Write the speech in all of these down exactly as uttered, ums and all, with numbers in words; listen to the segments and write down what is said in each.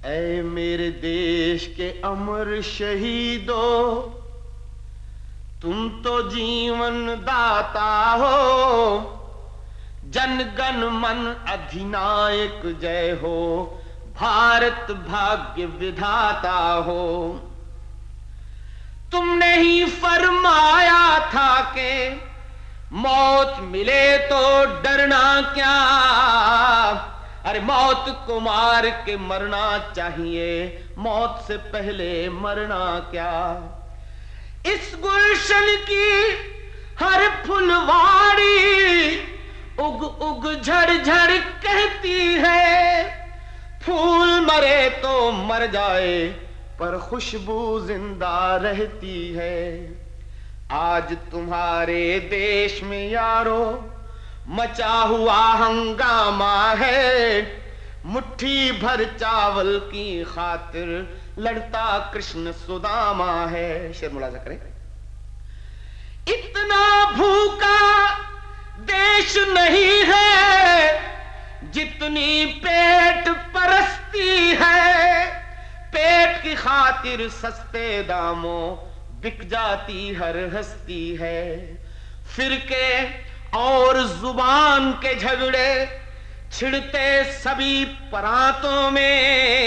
اے میرے دیش کے امر شہیدو، تم تو جیون داتا ہو، جن گن من ادھینائک جے ہو، بھارت بھاگیہ ودھاتا ہو۔ تم نے ہی فرمایا تھا کہ موت ملے تو ڈرنا کیا، ارے موت کو مار کے مرنا چاہیے، موت سے پہلے مرنا کیا۔ اس گلشن کی ہر پھلواڑی اگ اگ جھڑ جھڑ کہتی ہے، پھول مرے تو مر جائے پر خوشبو زندہ رہتی ہے۔ آج تمہارے دیش میں یارو مچا ہوا ہنگامہ ہے، مٹھی بھر چاول کی خاطر لڑتا کرشن سدامہ ہے۔ شعر ملاحظہ کریں۔ اتنا بھوکا دیش نہیں ہے جتنی پیٹ پرستی ہے، پیٹ کی خاطر سستے داموں بک جاتی ہر ہستی ہے۔ فرقے اور زبان کے جھگڑے چھڑتے سبھی پراتوں میں،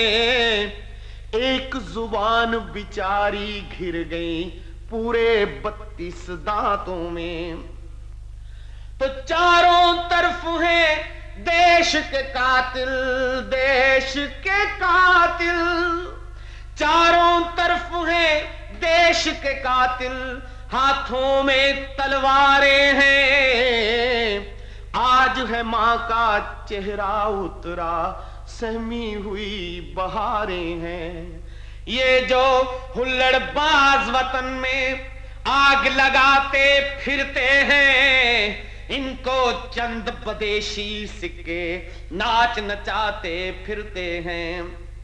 ایک زبان بیچاری گھر گئی پورے بتیس دانتوں میں۔ تو چاروں طرف ہیں دیش کے قاتل، دیش کے قاتل، چاروں طرف ہیں دیش کے قاتل، ہاتھوں میں تلواریں ہیں۔ آج ہے ماں کا چہرہ اترا، سہمی ہوئی بہاریں ہیں۔ یہ جو ہلڑ باز وطن میں آگ لگاتے پھرتے ہیں، ان کو چند بدیشی سکے ناچ نچاتے پھرتے ہیں۔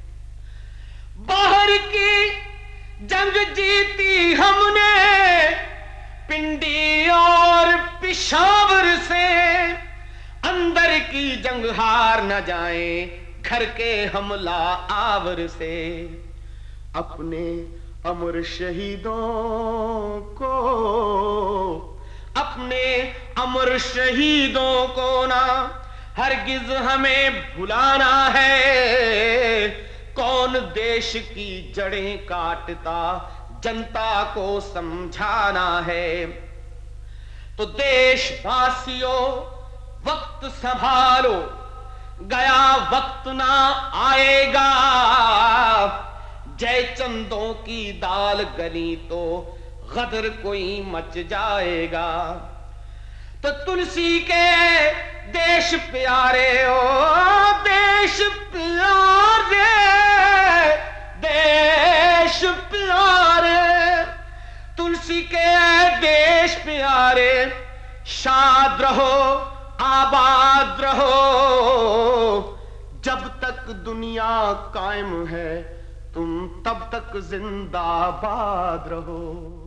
باہر کی جنگ جیتی ہم نے پنڈی اور پشاور سے، اندر کی جنگ ہار نہ جائیں گھر کے حملہ آور سے۔ اپنے امر شہیدوں کو، اپنے امر شہیدوں کو نہ ہرگز ہمیں بھلانا ہے۔ کون دیش کی جڑیں کاٹتا جنتا کو سمجھانا ہے۔ تو دیش واسیوں وقت سنبھالو، گیا وقت نہ آئے گا، جے چندوں کی دال گلی تو غدر کوئی مچ جائے گا۔ تو تلسی کے دیش پیارے او دیش پیارے، دیش پیارے، تلسی کے دیش پیارے، شاد رہو آباد رہو، جب تک دنیا قائم ہے تم تب تک زندہ باد رہو۔